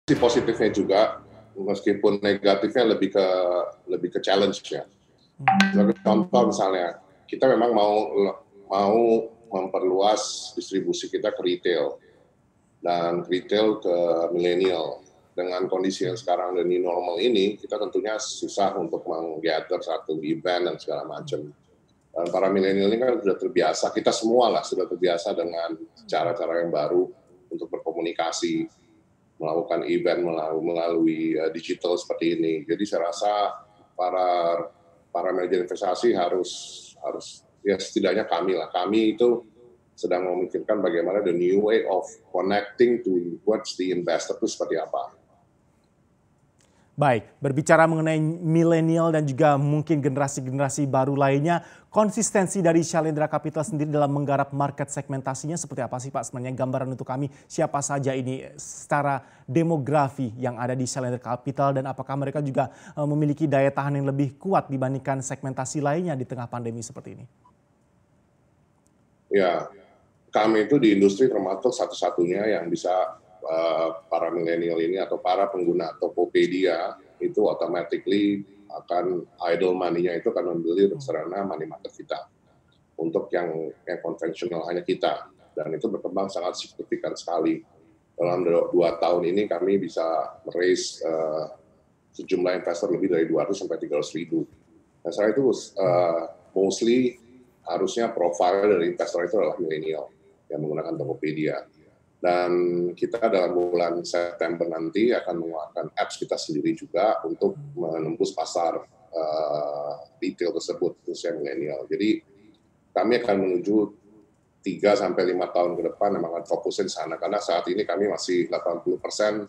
sisi positifnya juga, meskipun negatifnya lebih ke challenge ya. Sebagai contoh misalnya, kita memang mau memperluas distribusi kita ke retail dan retail ke milenial. Dengan kondisi yang sekarang dan new normal ini, kita tentunya susah untuk menggather satu event dan segala macam. Dan para milenial ini kan sudah terbiasa, kita semua lah sudah terbiasa dengan cara-cara yang baru untuk berkomunikasi, melakukan event melalui digital seperti ini. Jadi saya rasa para manajer investasi harus ya setidaknya kami itu sedang memikirkan bagaimana the new way of connecting towards the investor itu seperti apa. Baik, berbicara mengenai milenial dan juga mungkin generasi-generasi baru lainnya, konsistensi dari Shalendra Capital sendiri dalam menggarap market segmentasinya seperti apa sih Pak? Sebenarnya gambaran untuk kami siapa saja ini secara demografi yang ada di Shalendra Capital dan apakah mereka juga memiliki daya tahan yang lebih kuat dibandingkan segmentasi lainnya di tengah pandemi seperti ini? Ya, kami itu di industri termasuk satu-satunya yang bisa para milenial ini atau para pengguna Tokopedia itu automatically akan idle money-nya itu akan membeli reksadana money market kita untuk yang konvensional hanya kita, dan itu berkembang sangat signifikan sekali. Dalam 2 tahun ini kami bisa raise sejumlah investor lebih dari 200 sampai 300 ribu. Dan saya itu mostly harusnya profile dari investor itu adalah milenial yang menggunakan Tokopedia. Dan kita dalam bulan September nanti akan mengeluarkan apps kita sendiri juga untuk menembus pasar retail tersebut, khususnya milenial. Jadi kami akan menuju 3 sampai 5 tahun ke depan memang akan fokusnya di sana, karena saat ini kami masih 85%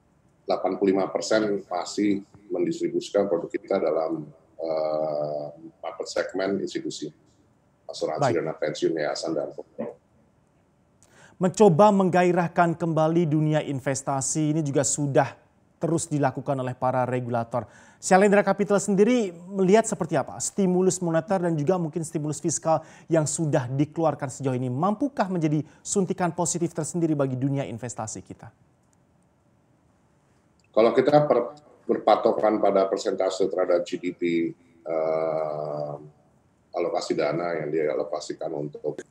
masih mendistribusikan produk kita dalam market segmen institusi, asuransi, dana pensiun, yayasan, dan mencoba menggairahkan kembali dunia investasi ini juga sudah terus dilakukan oleh para regulator. Shalendra Capital sendiri melihat seperti apa stimulus moneter dan juga mungkin stimulus fiskal yang sudah dikeluarkan sejauh ini, mampukah menjadi suntikan positif tersendiri bagi dunia investasi kita? Kalau kita berpatokan pada persentase terhadap GDP alokasi dana yang dialokasikan untuk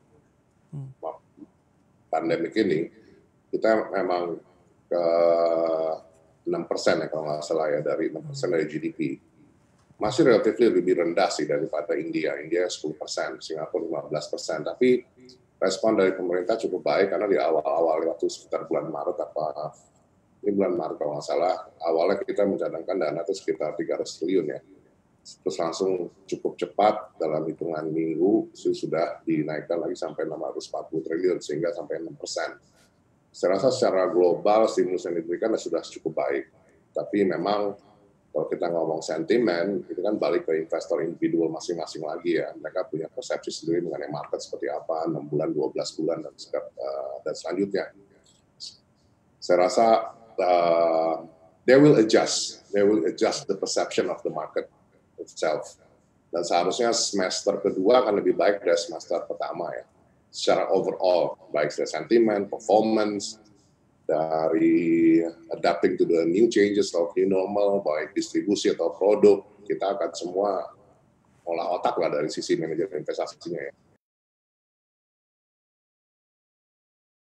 pandemik ini, kita memang ke 6% ya kalau nggak salah ya, dari 6% dari GDP. Masih relatif lebih rendah sih daripada India. India 10%, Singapura 15%. Tapi respon dari pemerintah cukup baik karena di awal-awal waktu sekitar bulan Maret ini bulan Maret kalau nggak salah, awalnya kita mencadangkan dana itu sekitar 300 triliun ya. Terus langsung cukup cepat dalam hitungan minggu sudah dinaikkan lagi sampai 640 triliun sehingga sampai 6%. Saya rasa secara global stimulus yang diberikan sudah cukup baik. Tapi memang kalau kita ngomong sentimen, itu kan balik ke investor individual masing-masing lagi ya. Mereka punya persepsi sendiri mengenai market seperti apa, 6 bulan, 12 bulan, dan selanjutnya. Saya rasa they will adjust the perception of the market itself. Dan seharusnya semester kedua akan lebih baik dari semester pertama ya. Secara overall, baik dari sentimen, performance, dari adapting to the new changes of new normal, baik distribusi atau produk, kita akan semua olah otak lah dari sisi manajemen investasinya ya.